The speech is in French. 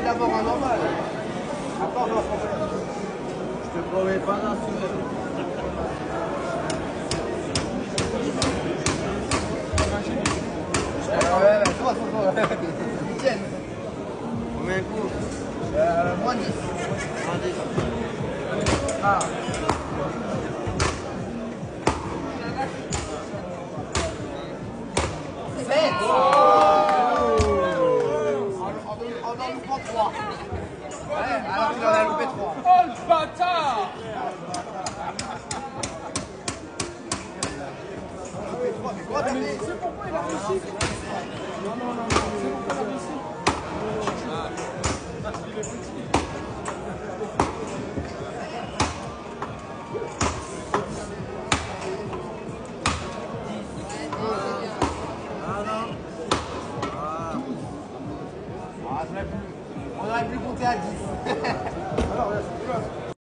d'abord un normal. Après, on va prendre. Je te promets pas un sujet. Ouais, toi, Etienne. Combien de coups moins 10. Moins 10. Ah. On en prend 3. Ouais, alors qu'il en a loupé 3. Oh le bâtard! Mais quoi, t'as fait? C'est pourquoi il a réussi? Non, non, non, c'est pourquoi il a réussi? Il est petit. On aurait pu compter à 10. Alors,